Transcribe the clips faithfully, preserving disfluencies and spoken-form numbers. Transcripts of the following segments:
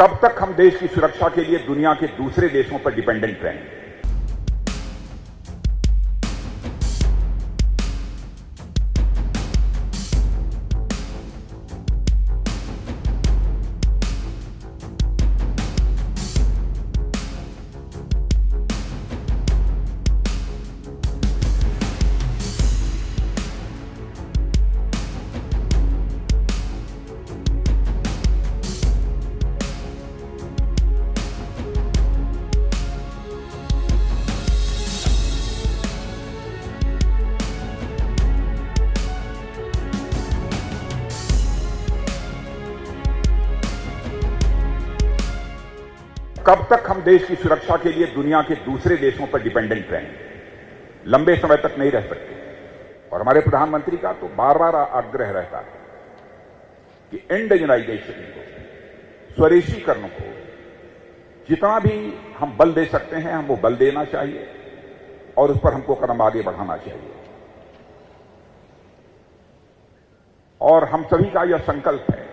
कब तक हम देश की सुरक्षा के लिए दुनिया के दूसरे देशों पर डिपेंडेंट रहेंगे? कब तक हम देश की सुरक्षा के लिए दुनिया के दूसरे देशों पर डिपेंडेंट रहेंगे? लंबे समय तक नहीं रह सकते। और हमारे प्रधानमंत्री का तो बार बार आग्रह रहता है कि इंडिजिनाइजेशन को, स्वदेशीकरण को जितना भी हम बल दे सकते हैं हम वो बल देना चाहिए और उस पर हमको कदम आगे बढ़ाना चाहिए। और हम सभी का यह संकल्प है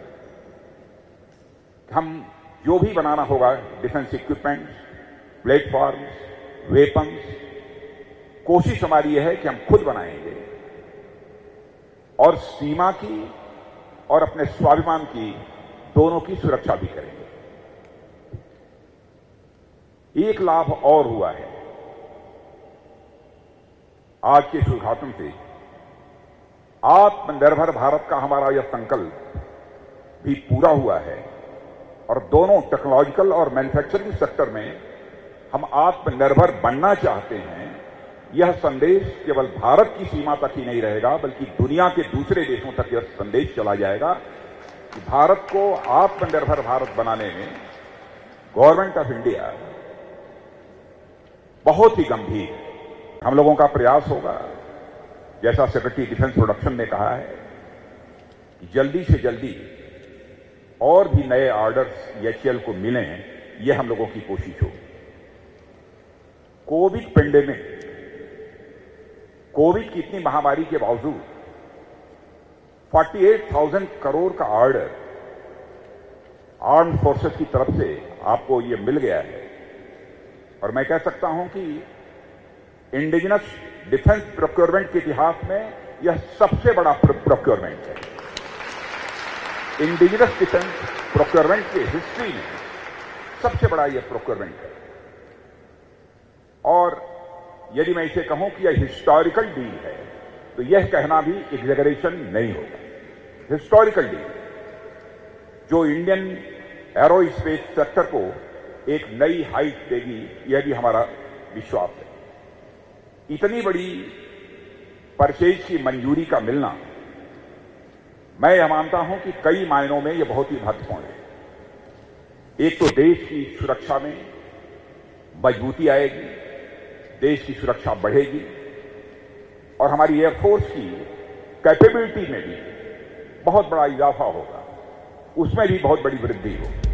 कि हम जो भी बनाना होगा, डिफेंस इक्विपमेंट, प्लेटफॉर्म्स, वेपन्स, कोशिश हमारी यह है कि हम खुद बनाएंगे और सीमा की और अपने स्वाभिमान की दोनों की सुरक्षा भी करेंगे। एक लाभ और हुआ है आज के इस उद्घाटन से। आत्मनिर्भर भारत का हमारा यह संकल्प भी पूरा हुआ है और दोनों टेक्नोलॉजिकल और मैन्युफैक्चरिंग सेक्टर में हम आत्मनिर्भर बनना चाहते हैं। यह संदेश केवल भारत की सीमा तक ही नहीं रहेगा बल्कि दुनिया के दूसरे देशों तक यह संदेश चला जाएगा कि भारत को आत्मनिर्भर भारत बनाने में गवर्नमेंट ऑफ इंडिया बहुत ही गंभीर है। हम लोगों का प्रयास होगा, जैसा सेक्रेटरी डिफेंस प्रोडक्शन ने कहा है, कि जल्दी से जल्दी और भी नए ऑर्डर्स एचएएल को मिलें, यह हम लोगों की कोशिश होगी। कोविड पेंडेमिक, कोविड की इतनी महामारी के बावजूद अड़तालीस हज़ार करोड़ का ऑर्डर आर्म्ड फोर्सेस की तरफ से आपको यह मिल गया है। और मैं कह सकता हूं कि इंडिजिनस डिफेंस प्रोक्योरमेंट के इतिहास में यह सबसे बड़ा प्रोक्योरमेंट है। इंडिजिनस डिफेंस प्रोक्योरमेंट की हिस्ट्री में सबसे बड़ा यह प्रोक्योरमेंट है। और यदि मैं इसे कहूं कि यह हिस्टोरिकल डील है तो यह कहना भी एग्जैगरेशन नहीं होगा। हिस्टोरिकल डील जो इंडियन एरोस्पेस सेक्टर को एक नई हाइट देगी, यह भी हमारा विश्वास है। इतनी बड़ी परचेज की मंजूरी का मिलना, मैं यह मानता हूं कि कई मायनों में यह बहुत ही महत्वपूर्ण है। एक तो देश की सुरक्षा में मजबूती आएगी, देश की सुरक्षा बढ़ेगी और हमारी एयरफोर्स की कैपेबिलिटी में भी बहुत बड़ा इजाफा होगा, उसमें भी बहुत बड़ी वृद्धि होगी।